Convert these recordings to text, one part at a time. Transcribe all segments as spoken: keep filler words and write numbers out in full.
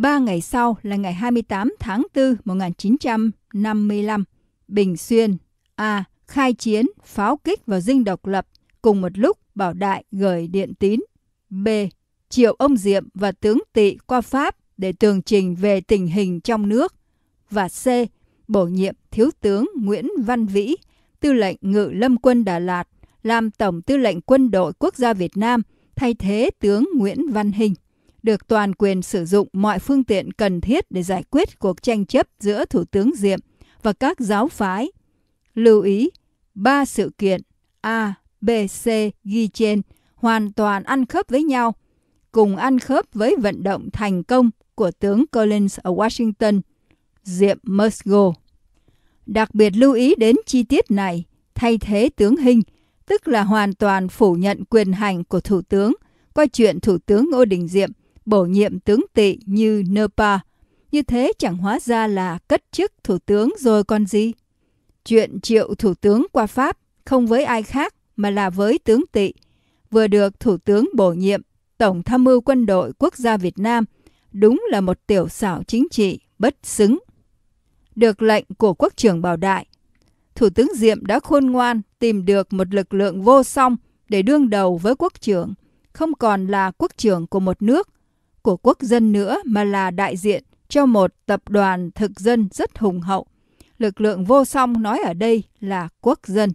Ba ngày sau là ngày hai mươi tám tháng tư một nghìn chín trăm năm mươi lăm, Bình Xuyên A. khai chiến, pháo kích vào dinh độc lập. Cùng một lúc, Bảo Đại gửi điện tín. B. triệu ông Diệm và tướng Tị qua Pháp để tường trình về tình hình trong nước. Và C. bổ nhiệm Thiếu tướng Nguyễn Văn Vĩ, Tư lệnh Ngự Lâm quân Đà Lạt, làm Tổng Tư lệnh Quân đội Quốc gia Việt Nam, thay thế tướng Nguyễn Văn Hinh, được toàn quyền sử dụng mọi phương tiện cần thiết để giải quyết cuộc tranh chấp giữa Thủ tướng Diệm và các giáo phái. Lưu ý, ba sự kiện A, B, C ghi trên hoàn toàn ăn khớp với nhau, cùng ăn khớp với vận động thành công của tướng Collins ở Washington, Diệm must go. Đặc biệt lưu ý đến chi tiết này, thay thế tướng Hinh, tức là hoàn toàn phủ nhận quyền hành của Thủ tướng, coi chuyện Thủ tướng Ngô Đình Diệm bổ nhiệm tướng Tị như nơ pa. Như thế chẳng hóa ra là cất chức Thủ tướng rồi còn gì. Chuyện triệu Thủ tướng qua Pháp không với ai khác mà là với tướng Tị, vừa được Thủ tướng bổ nhiệm Tổng Tham mưu Quân đội Quốc gia Việt Nam, đúng là một tiểu xảo chính trị bất xứng. Được lệnh của Quốc trưởng Bảo Đại, Thủ tướng Diệm đã khôn ngoan tìm được một lực lượng vô song để đương đầu với quốc trưởng, không còn là quốc trưởng của một nước, của quốc dân nữa mà là đại diện cho một tập đoàn thực dân rất hùng hậu. Lực lượng vô song nói ở đây là quốc dân.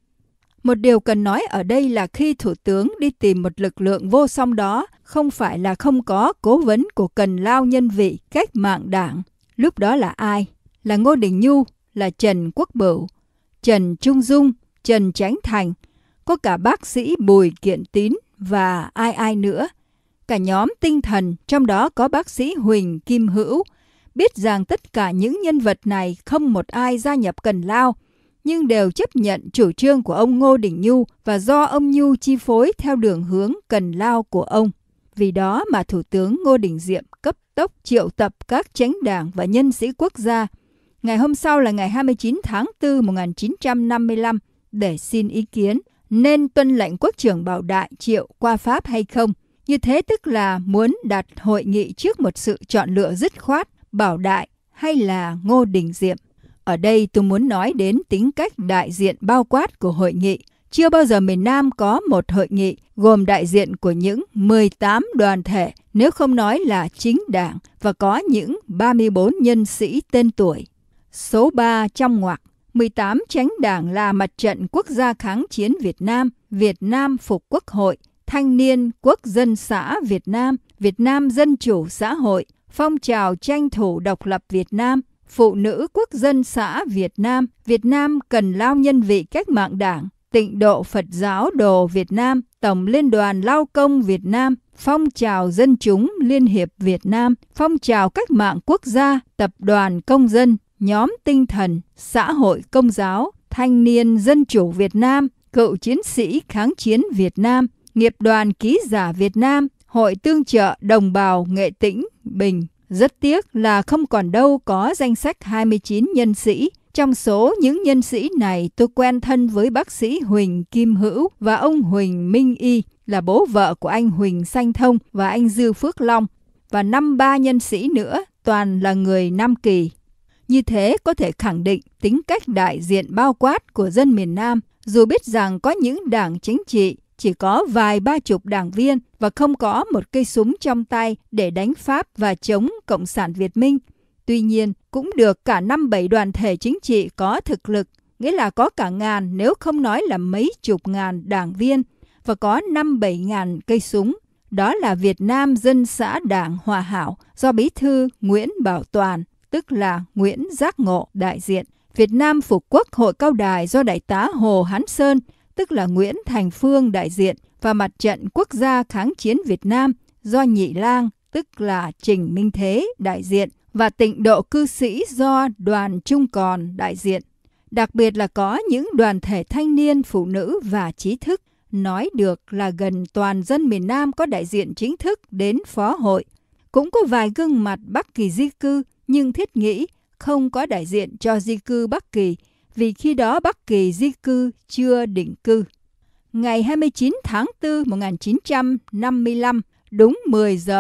Một điều cần nói ở đây là khi Thủ tướng đi tìm một lực lượng vô song đó, không phải là không có cố vấn của cần lao nhân vị cách mạng đảng. Lúc đó là ai? Là Ngô Đình Nhu, là Trần Quốc Bửu, Trần Trung Dung, Trần Chánh Thành, có cả bác sĩ Bùi Kiện Tín và ai ai nữa. Cả nhóm tinh thần, trong đó có bác sĩ Huỳnh Kim Hữu, biết rằng tất cả những nhân vật này không một ai gia nhập Cần Lao, nhưng đều chấp nhận chủ trương của ông Ngô Đình Nhu và do ông Nhu chi phối theo đường hướng Cần Lao của ông. Vì đó mà Thủ tướng Ngô Đình Diệm cấp tốc triệu tập các chánh đảng và nhân sĩ quốc gia. Ngày hôm sau là ngày hai mươi chín tháng tư một nghìn chín trăm năm mươi lăm để xin ý kiến nên tuân lệnh Quốc trưởng Bảo Đại triệu qua Pháp hay không. Như thế tức là muốn đặt hội nghị trước một sự chọn lựa dứt khoát, Bảo Đại hay là Ngô Đình Diệm. Ở đây tôi muốn nói đến tính cách đại diện bao quát của hội nghị. Chưa bao giờ miền Nam có một hội nghị gồm đại diện của những mười tám đoàn thể, nếu không nói là chính đảng, và có những ba mươi bốn nhân sĩ tên tuổi. Số ba trong ngoặc, mười tám chánh đảng là Mặt trận Quốc gia kháng chiến Việt Nam, Việt Nam Phục Quốc hội, Thanh niên Quốc dân xã Việt Nam, Việt Nam Dân chủ xã hội, Phong trào tranh thủ độc lập Việt Nam, Phụ nữ Quốc dân xã Việt Nam, Việt Nam Cần Lao nhân vị cách mạng đảng, Tịnh độ Phật giáo đồ Việt Nam, Tổng Liên đoàn Lao công Việt Nam, Phong trào Dân chúng Liên hiệp Việt Nam, Phong trào Cách mạng Quốc gia, Tập đoàn Công dân, Nhóm tinh thần, Xã hội Công giáo, Thanh niên Dân chủ Việt Nam, Cựu chiến sĩ kháng chiến Việt Nam, Nghiệp đoàn Ký giả Việt Nam, Hội tương trợ đồng bào Nghệ Tĩnh, Bình. Rất tiếc là không còn đâu có danh sách hai mươi chín nhân sĩ. Trong số những nhân sĩ này, tôi quen thân với bác sĩ Huỳnh Kim Hữu và ông Huỳnh Minh Y, là bố vợ của anh Huỳnh Sanh Thông và anh Dư Phước Long, và năm ba nhân sĩ nữa, toàn là người Nam Kỳ. Như thế có thể khẳng định tính cách đại diện bao quát của dân miền Nam, dù biết rằng có những đảng chính trị chỉ có vài ba chục đảng viên và không có một cây súng trong tay để đánh Pháp và chống Cộng sản Việt Minh. Tuy nhiên, cũng được cả năm bảy đoàn thể chính trị có thực lực, nghĩa là có cả ngàn nếu không nói là mấy chục ngàn đảng viên, và có năm bảy ngàn cây súng. Đó là Việt Nam Dân xã Đảng Hòa Hảo do Bí thư Nguyễn Bảo Toàn, tức là Nguyễn Giác Ngộ, đại diện. Việt Nam Phục Quốc Hội Cao Đài do Đại tá Hồ Hán Sơn, tức là Nguyễn Thành Phương, đại diện. Và Mặt trận Quốc gia kháng chiến Việt Nam do Nhị Lang, tức là Trình Minh Thế, đại diện. Và Tịnh độ cư sĩ do Đoàn Trung Còn, đại diện. Đặc biệt là có những đoàn thể thanh niên, phụ nữ và trí thức. Nói được là gần toàn dân miền Nam có đại diện chính thức đến phó hội. Cũng có vài gương mặt Bắc Kỳ di cư, nhưng thiết nghĩ không có đại diện cho di cư Bắc Kỳ, vì khi đó Bắc Kỳ di cư chưa định cư. Ngày hai mươi chín tháng tư một nghìn chín trăm năm mươi lăm, đúng mười giờ,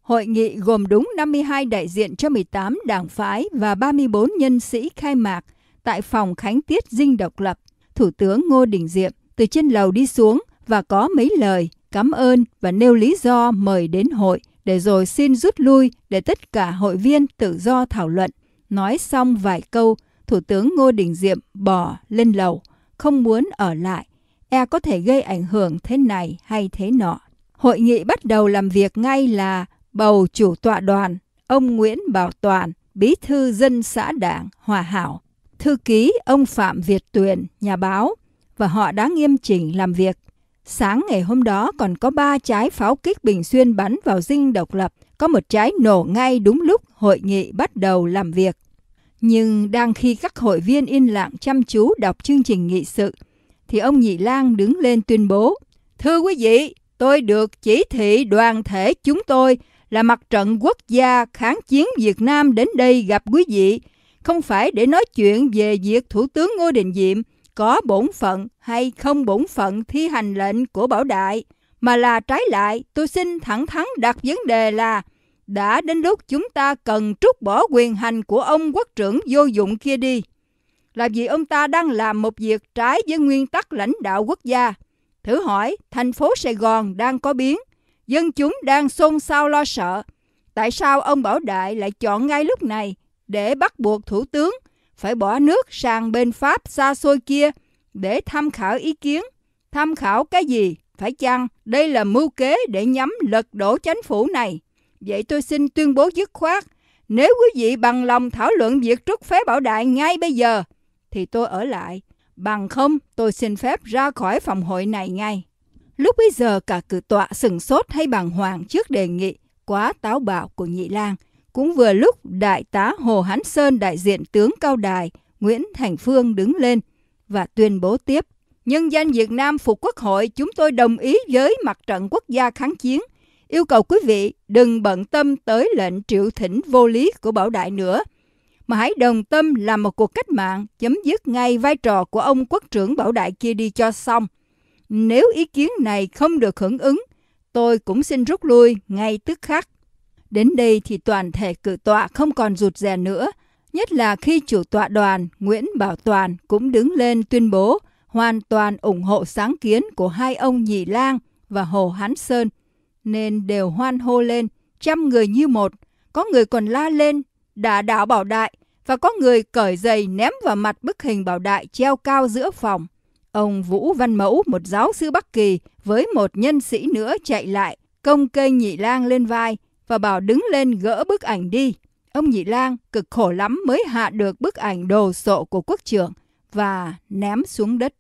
Hội nghị gồm đúng năm mươi hai đại diện cho mười tám đảng phái và ba mươi bốn nhân sĩ khai mạc tại phòng khánh tiết Dinh Độc Lập. Thủ tướng Ngô Đình Diệm từ trên lầu đi xuống và có mấy lời cảm ơn và nêu lý do mời đến hội, để rồi xin rút lui để tất cả hội viên tự do thảo luận. Nói xong vài câu, Thủ tướng Ngô Đình Diệm bỏ lên lầu, không muốn ở lại, e có thể gây ảnh hưởng thế này hay thế nọ. Hội nghị bắt đầu làm việc ngay là bầu chủ tọa đoàn, ông Nguyễn Bảo Toàn, bí thư dân xã Đảng Hòa Hảo, thư ký ông Phạm Việt Tuyền, nhà báo, và họ đã nghiêm chỉnh làm việc. Sáng ngày hôm đó còn có ba trái pháo kích Bình Xuyên bắn vào Dinh Độc Lập, có một trái nổ ngay đúng lúc hội nghị bắt đầu làm việc. Nhưng đang khi các hội viên yên lặng chăm chú đọc chương trình nghị sự, thì ông Nhị Lang đứng lên tuyên bố: Thưa quý vị, tôi được chỉ thị đoàn thể chúng tôi là Mặt trận Quốc gia kháng chiến Việt Nam đến đây gặp quý vị, không phải để nói chuyện về việc Thủ tướng Ngô Đình Diệm có bổn phận hay không bổn phận thi hành lệnh của Bảo Đại, mà là trái lại, tôi xin thẳng thắn đặt vấn đề là đã đến lúc chúng ta cần trút bỏ quyền hành của ông quốc trưởng vô dụng kia đi. Là vì ông ta đang làm một việc trái với nguyên tắc lãnh đạo quốc gia. Thử hỏi, thành phố Sài Gòn đang có biến, dân chúng đang xôn xao lo sợ. Tại sao ông Bảo Đại lại chọn ngay lúc này để bắt buộc Thủ tướng phải bỏ nước sang bên Pháp xa xôi kia để tham khảo ý kiến? Tham khảo cái gì? Phải chăng đây là mưu kế để nhắm lật đổ chính phủ này? Vậy tôi xin tuyên bố dứt khoát, nếu quý vị bằng lòng thảo luận việc trút phế Bảo Đại ngay bây giờ, thì tôi ở lại. Bằng không, tôi xin phép ra khỏi phòng hội này ngay. Lúc bấy giờ cả cử tọa sửng sốt hay bàng hoàng trước đề nghị quá táo bạo của Nhị Lang. Cũng vừa lúc Đại tá Hồ Hán Sơn, đại diện tướng Cao Đài Nguyễn Thành Phương đứng lên và tuyên bố tiếp: Nhân dân Việt Nam phục Quốc hội, chúng tôi đồng ý với Mặt trận Quốc gia kháng chiến, yêu cầu quý vị đừng bận tâm tới lệnh triệu thỉnh vô lý của Bảo Đại nữa, mà hãy đồng tâm làm một cuộc cách mạng chấm dứt ngay vai trò của ông quốc trưởng Bảo Đại kia đi cho xong. Nếu ý kiến này không được hưởng ứng, tôi cũng xin rút lui ngay tức khắc. Đến đây thì toàn thể cử tọa không còn rụt rè nữa, nhất là khi chủ tọa đoàn Nguyễn Bảo Toàn cũng đứng lên tuyên bố hoàn toàn ủng hộ sáng kiến của hai ông Nhị Lang và Hồ Hán Sơn, nên đều hoan hô lên, trăm người như một. Có người còn la lên đả đảo Bảo Đại, và có người cởi giày ném vào mặt bức hình Bảo Đại treo cao giữa phòng. Ông Vũ Văn Mẫu, một giáo sư Bắc Kỳ, với một nhân sĩ nữa chạy lại, cong kênh Nhị Lang lên vai và bảo đứng lên gỡ bức ảnh đi. Ông Nhị Lang cực khổ lắm mới hạ được bức ảnh đồ sộ của quốc trưởng và ném xuống đất.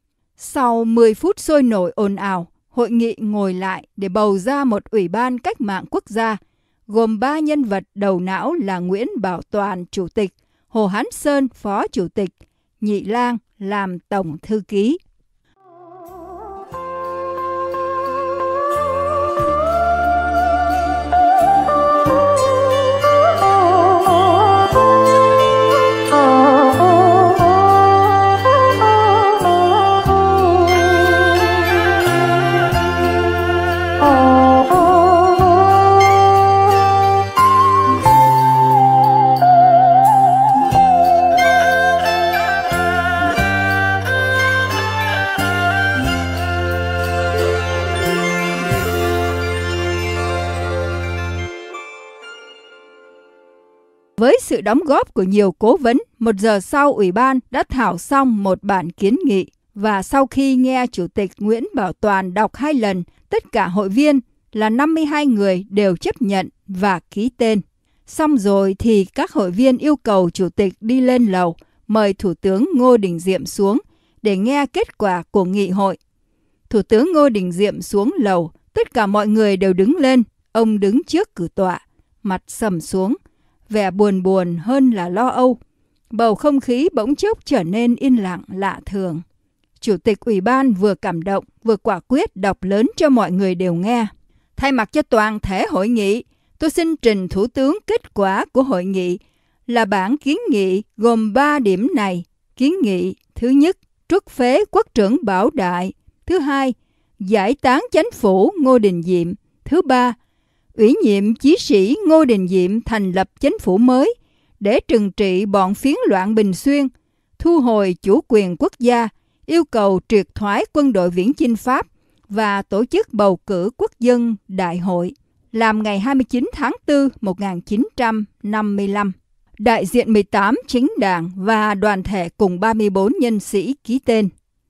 Sau mười phút sôi nổi ồn ào, hội nghị ngồi lại để bầu ra một ủy ban cách mạng quốc gia, gồm ba nhân vật đầu não là Nguyễn Bảo Toàn, chủ tịch, Hồ Hán Sơn, phó chủ tịch, Nhị Lang làm tổng thư ký. Với sự đóng góp của nhiều cố vấn, một giờ sau Ủy ban đã thảo xong một bản kiến nghị, và sau khi nghe Chủ tịch Nguyễn Bảo Toàn đọc hai lần, tất cả hội viên là năm mươi hai người đều chấp nhận và ký tên. Xong rồi thì các hội viên yêu cầu Chủ tịch đi lên lầu, mời Thủ tướng Ngô Đình Diệm xuống để nghe kết quả của nghị hội. Thủ tướng Ngô Đình Diệm xuống lầu, tất cả mọi người đều đứng lên, ông đứng trước cử tọa, mặt sầm xuống, vẻ buồn buồn hơn là lo âu. Bầu không khí bỗng chốc trở nên yên lặng lạ thường. Chủ tịch Ủy ban vừa cảm động vừa quả quyết đọc lớn cho mọi người đều nghe. Thay mặt cho toàn thể hội nghị, tôi xin trình Thủ tướng kết quả của hội nghị là bản kiến nghị gồm ba điểm này. Kiến nghị thứ nhất, truất phế quốc trưởng Bảo Đại. Thứ hai, giải tán chính phủ Ngô Đình Diệm. Thứ ba, ủy nhiệm chí sĩ Ngô Đình Diệm thành lập chính phủ mới để trừng trị bọn phiến loạn Bình Xuyên, thu hồi chủ quyền quốc gia, yêu cầu triệt thoái quân đội viễn chinh Pháp và tổ chức bầu cử quốc dân đại hội, làm ngày hai mươi chín tháng tư năm một nghìn chín trăm năm mươi lăm. Đại diện mười tám chính đảng và đoàn thể cùng ba mươi bốn nhân sĩ ký tên.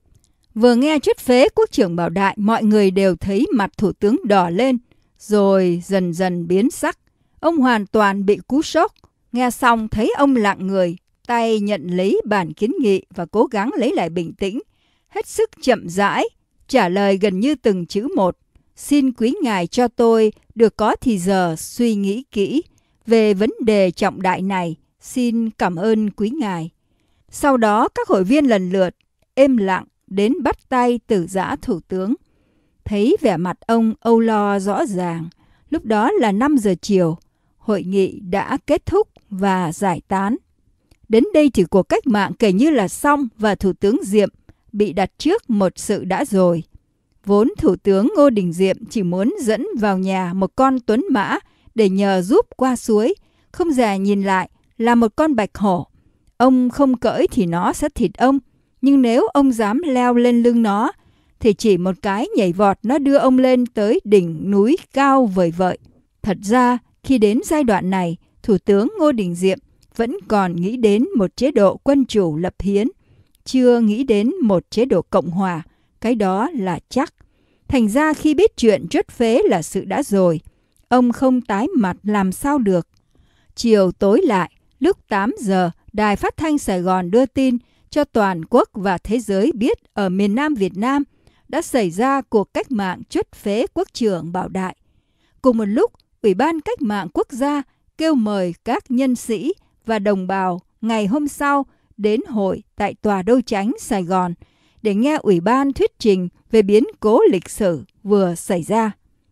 Vừa nghe chất phế quốc trưởng Bảo Đại, mọi người đều thấy mặt thủ tướng đỏ lên, rồi dần dần biến sắc. Ông hoàn toàn bị cú sốc. Nghe xong thấy ông lặng người, tay nhận lấy bản kiến nghị và cố gắng lấy lại bình tĩnh, hết sức chậm rãi, trả lời gần như từng chữ một. Xin quý ngài cho tôi được có thì giờ suy nghĩ kỹ về vấn đề trọng đại này. Xin cảm ơn quý ngài. Sau đó các hội viên lần lượt êm lặng đến bắt tay từ giã thủ tướng. Thấy vẻ mặt ông âu lo rõ ràng. Lúc đó là năm giờ chiều. Hội nghị đã kết thúc và giải tán. Đến đây thì cuộc cách mạng kể như là xong và Thủ tướng Diệm bị đặt trước một sự đã rồi. Vốn Thủ tướng Ngô Đình Diệm chỉ muốn dẫn vào nhà một con tuấn mã để nhờ giúp qua suối, không dè nhìn lại là một con bạch hổ. Ông không cưỡi thì nó sẽ thịt ông, nhưng nếu ông dám leo lên lưng nó, thì chỉ một cái nhảy vọt nó đưa ông lên tới đỉnh núi cao vời vợi. Thật ra, khi đến giai đoạn này, Thủ tướng Ngô Đình Diệm vẫn còn nghĩ đến một chế độ quân chủ lập hiến, chưa nghĩ đến một chế độ cộng hòa, cái đó là chắc. Thành ra khi biết chuyện truất phế là sự đã rồi, ông không tái mặt làm sao được. Chiều tối lại, lúc tám giờ, Đài Phát thanh Sài Gòn đưa tin cho toàn quốc và thế giới biết ở miền Nam Việt Nam đã xảy ra cuộc cách mạng truất phế quốc trưởng Bảo Đại. Cùng một lúc, Ủy ban Cách mạng Quốc gia kêu mời các nhân sĩ và đồng bào ngày hôm sau đến hội tại Tòa Đô Chánh Sài Gòn để nghe Ủy ban thuyết trình về biến cố lịch sử vừa xảy ra.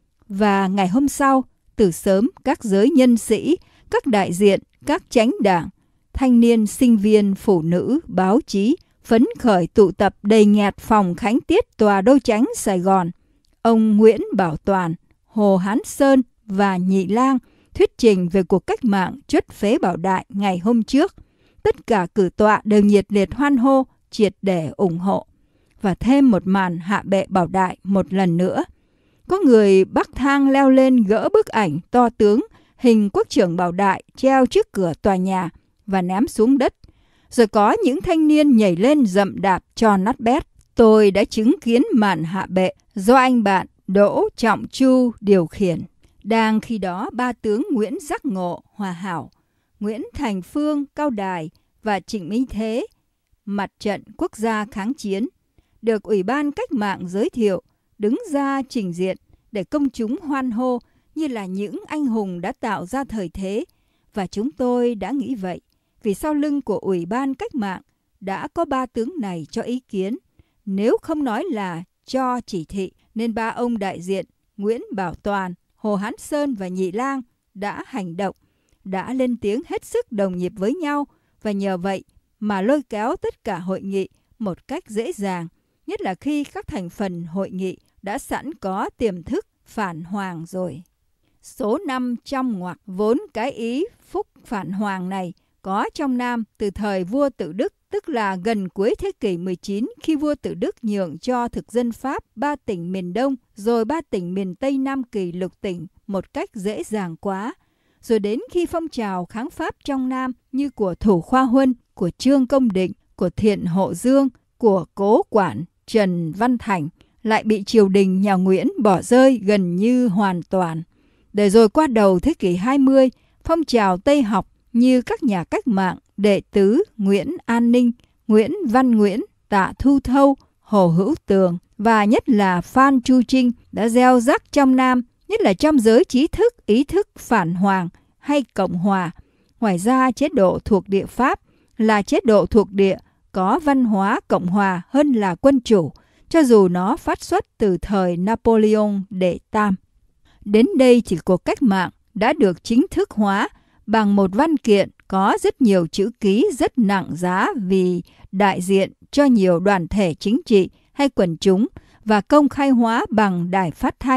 Và ngày hôm sau, từ sớm các giới nhân sĩ, các đại diện, các chánh đảng, thanh niên, sinh viên, phụ nữ, báo chí phấn khởi tụ tập đầy nghẹt phòng khánh tiết Tòa Đô Chánh Sài Gòn. Ông Nguyễn Bảo Toàn, Hồ Hán Sơn và Nhị Lang thuyết trình về cuộc cách mạng truất phế Bảo Đại ngày hôm trước. Tất cả cử tọa đều nhiệt liệt hoan hô, triệt để ủng hộ. Và thêm một màn hạ bệ Bảo Đại một lần nữa. Có người bắc thang leo lên gỡ bức ảnh to tướng hình quốc trưởng Bảo Đại treo trước cửa tòa nhà và ném xuống đất. Rồi có những thanh niên nhảy lên dậm đạp cho nát bét. Tôi đã chứng kiến màn hạ bệ do anh bạn Đỗ Trọng Chu điều khiển. Đang khi đó ba tướng Nguyễn Giác Ngộ, Hòa Hảo, Nguyễn Thành Phương, Cao Đài và Trịnh Minh Thế, Mặt trận Quốc gia kháng chiến, được Ủy ban Cách mạng giới thiệu, đứng ra trình diện để công chúng hoan hô như là những anh hùng đã tạo ra thời thế. Và chúng tôi đã nghĩ vậy, vì sau lưng của Ủy ban Cách mạng đã có ba tướng này cho ý kiến. Nếu không nói là cho chỉ thị, nên ba ông đại diện Nguyễn Bảo Toàn, Hồ Hán Sơn và Nhị Lang đã hành động, đã lên tiếng hết sức đồng nhịp với nhau, và nhờ vậy mà lôi kéo tất cả hội nghị một cách dễ dàng, nhất là khi các thành phần hội nghị đã sẵn có tiềm thức phản hoàng rồi. Số năm trong ngoặc, vốn cái ý phúc phản hoàng này có trong Nam từ thời vua Tự Đức, tức là gần cuối thế kỷ mười chín, khi vua Tự Đức nhượng cho thực dân Pháp ba tỉnh miền Đông rồi ba tỉnh miền Tây Nam Kỳ lục tỉnh một cách dễ dàng quá. Rồi đến khi phong trào kháng Pháp trong Nam như của Thủ Khoa Huân, của Trương Công Định, của Thiện Hộ Dương, của Cố Quản Trần Văn Thành lại bị triều đình nhà Nguyễn bỏ rơi gần như hoàn toàn. Để rồi qua đầu thế kỷ hai mươi, phong trào Tây học như các nhà cách mạng đệ tứ Nguyễn An Ninh, Nguyễn Văn Nguyễn, Tạ Thu Thâu, Hồ Hữu Tường và nhất là Phan Chu Trinh đã gieo rắc trong Nam, nhất là trong giới trí thức ý thức phản hoàng hay cộng hòa. Ngoài ra, chế độ thuộc địa Pháp là chế độ thuộc địa có văn hóa cộng hòa hơn là quân chủ, cho dù nó phát xuất từ thời Napoleon đệ tam. Đến đây thì cuộc cách mạng đã được chính thức hóa bằng một văn kiện có rất nhiều chữ ký rất nặng giá vì đại diện cho nhiều đoàn thể chính trị hay quần chúng, và công khai hóa bằng đài phát thanh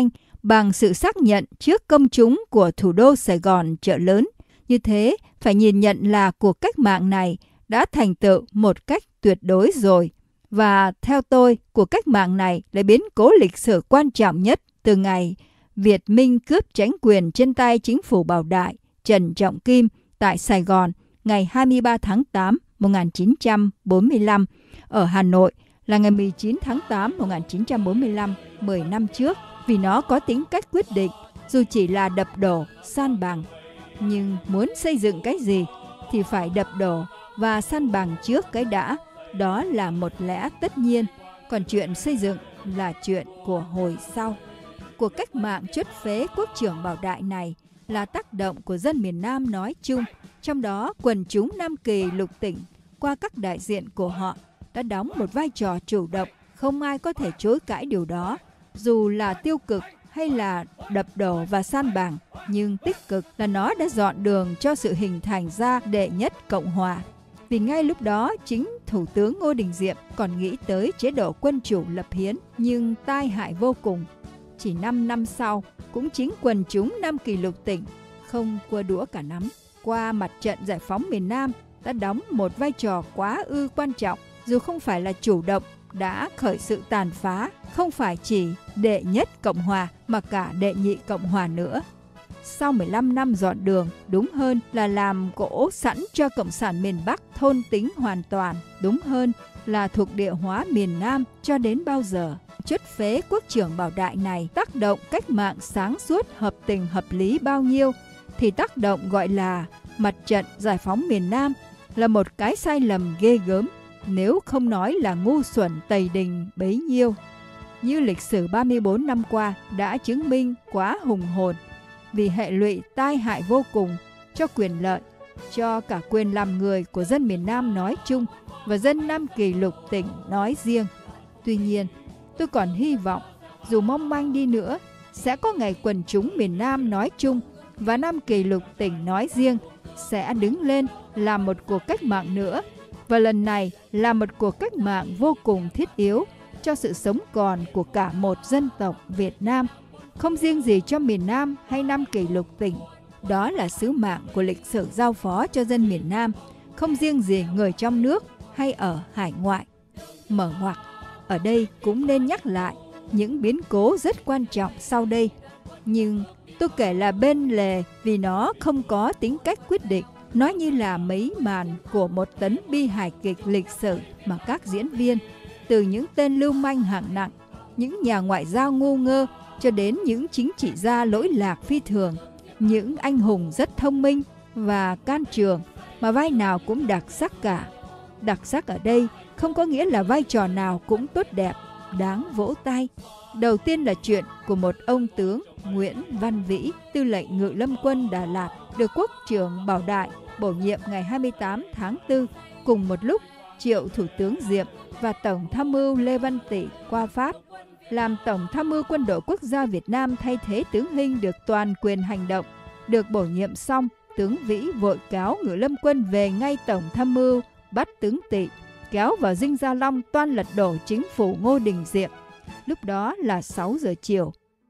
bằng sự xác nhận trước công chúng của thủ đô Sài Gòn chợ lớn. Như thế, phải nhìn nhận là cuộc cách mạng này đã thành tựu một cách tuyệt đối rồi. Và theo tôi, cuộc cách mạng này là biến cố lịch sử quan trọng nhất từ ngày Việt Minh cướp chính quyền trên tay chính phủ Bảo Đại Trần Trọng Kim tại Sài Gòn ngày hai mươi ba tháng tám một nghìn chín trăm bốn mươi lăm, ở Hà Nội là ngày mười chín tháng tám một nghìn chín trăm bốn mươi lăm, mười năm trước, vì nó có tính cách quyết định, dù chỉ là đập đổ, san bằng. Nhưng muốn xây dựng cái gì thì phải đập đổ và san bằng trước cái đã, đó là một lẽ tất nhiên, còn chuyện xây dựng là chuyện của hồi sau. Cuộc cách mạng chốt phế quốc trưởng Bảo Đại này là tác động của dân miền Nam nói chung, trong đó quần chúng Nam Kỳ lục tỉnh qua các đại diện của họ đã đóng một vai trò chủ động, không ai có thể chối cãi điều đó, dù là tiêu cực hay là đập đổ và san bằng, nhưng tích cực là nó đã dọn đường cho sự hình thành ra đệ nhất Cộng hòa. Vì ngay lúc đó, chính Thủ tướng Ngô Đình Diệm còn nghĩ tới chế độ quân chủ lập hiến, nhưng tai hại vô cùng. Chỉ năm năm sau, cũng chính quần chúng Nam Kỳ lục tỉnh không cua đũa cả nắm, qua mặt trận giải phóng miền Nam đã đóng một vai trò quá ư quan trọng, dù không phải là chủ động, đã khởi sự tàn phá, không phải chỉ đệ nhất Cộng hòa mà cả đệ nhị Cộng hòa nữa. Sau mười lăm năm dọn đường, đúng hơn là làm gỗ sẵn cho Cộng sản miền Bắc thôn tính hoàn toàn, đúng hơn là thuộc địa hóa miền Nam cho đến bao giờ. Chốt phế quốc trưởng Bảo Đại này tác động cách mạng sáng suốt, hợp tình hợp lý bao nhiêu, thì tác động gọi là mặt trận giải phóng miền Nam là một cái sai lầm ghê gớm, nếu không nói là ngu xuẩn tày đình bấy nhiêu. Như lịch sử ba mươi bốn năm qua đã chứng minh quá hùng hồn, vì hệ lụy tai hại vô cùng cho quyền lợi, cho cả quyền làm người của dân miền Nam nói chung và dân Nam Kỳ lục tỉnh nói riêng. Tuy nhiên, tôi còn hy vọng, dù mong manh đi nữa, sẽ có ngày quần chúng miền Nam nói chung và Nam Kỳ lục tỉnh nói riêng sẽ đứng lên làm một cuộc cách mạng nữa, và lần này là một cuộc cách mạng vô cùng thiết yếu cho sự sống còn của cả một dân tộc Việt Nam, không riêng gì cho miền Nam hay Nam Kỳ lục tỉnh. Đó là sứ mạng của lịch sử giao phó cho dân miền Nam, không riêng gì người trong nước hay ở hải ngoại. Mở ngoặc, ở đây cũng nên nhắc lại những biến cố rất quan trọng sau đây, nhưng tôi kể là bên lề vì nó không có tính cách quyết định. Nó như là mấy màn của một tấn bi hài kịch lịch sử mà các diễn viên, từ những tên lưu manh hạng nặng, những nhà ngoại giao ngu ngơ, cho đến những chính trị gia lỗi lạc phi thường, những anh hùng rất thông minh và can trường, mà vai nào cũng đặc sắc cả. Đặc sắc ở đây không có nghĩa là vai trò nào cũng tốt đẹp, đáng vỗ tay. Đầu tiên là chuyện của một ông tướng Nguyễn Văn Vĩ, tư lệnh Ngự Lâm quân Đà Lạt, được quốc trưởng Bảo Đại bổ nhiệm ngày hai mươi tám tháng tư, cùng một lúc triệu Thủ tướng Diệm và Tổng tham mưu Lê Văn Tị qua Pháp làm Tổng tham mưu Quân đội Quốc gia Việt Nam, thay thế tướng Hinh được toàn quyền hành động. Được bổ nhiệm xong, tướng Vĩ vội cáo Ngự Lâm quân về ngay Tổng tham mưu, bắt tướng Tị, kéo vào Dinh Gia Long toan lật đổ chính phủ Ngô Đình Diệm. Lúc đó là sáu giờ chiều.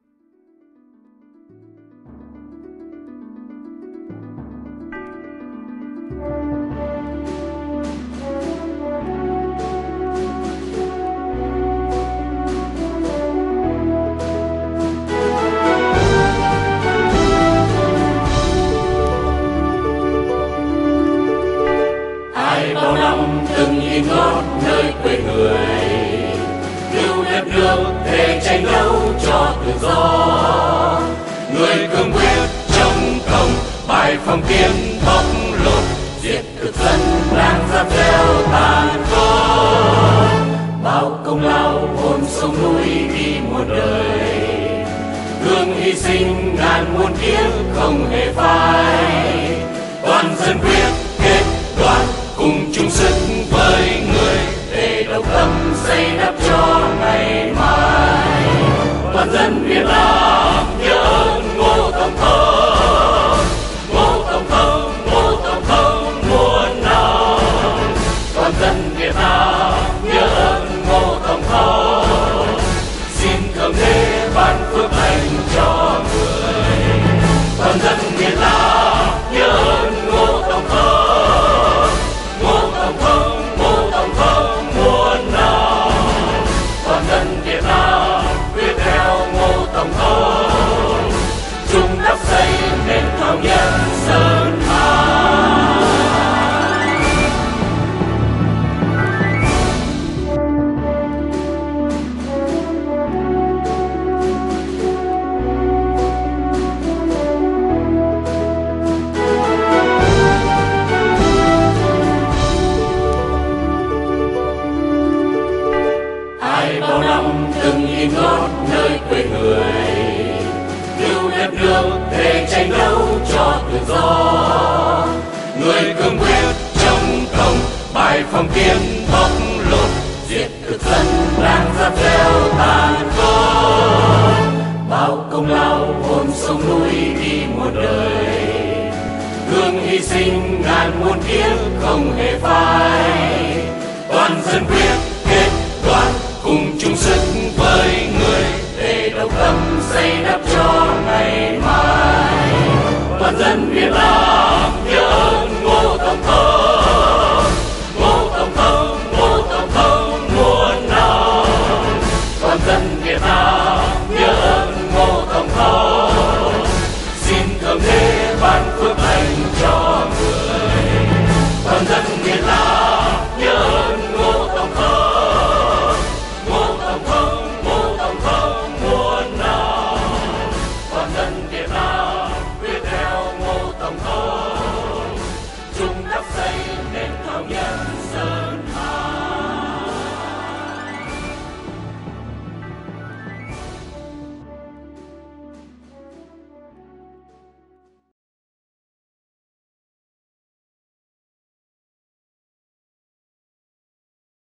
Ai bao năm từng in gót nơi quê người, cứu đất nước để tranh đấu cho tự do. Người cương quyết trong công bài phong kiến bóc lột, diệt thực dân đang giáp gieo tàn khốc. Bao công lao hồn sông núi đi muôn đời, gương hy sinh ngàn muôn kiếp không hề phai. Toàn dân quyết kết đoàn cùng chung sức với người để đồng tâm xây đắp cho ngày mai. Toàn dân Việt Nam nhớ ơn Ngô Tổng thống, Ngô Tổng thống, Ngô Tổng thống muôn năm. Toàn dân Việt Nam nhớ ơn Ngô Tổng thống, xin thượng đế ban phước lành cho gió. Người cương quyết chống công, bài phong kiến bóc lột, diệt thực dân đang dắt theo tàn khốc. Bao công lao hồn sông núi đi một đời, gương hy sinh ngàn muôn kiếp không hề phai. Toàn dân quyết kết đoàn cùng chung sức với người, để độc lập xây đắp cho ngày mai. Toàn dân Việt Nam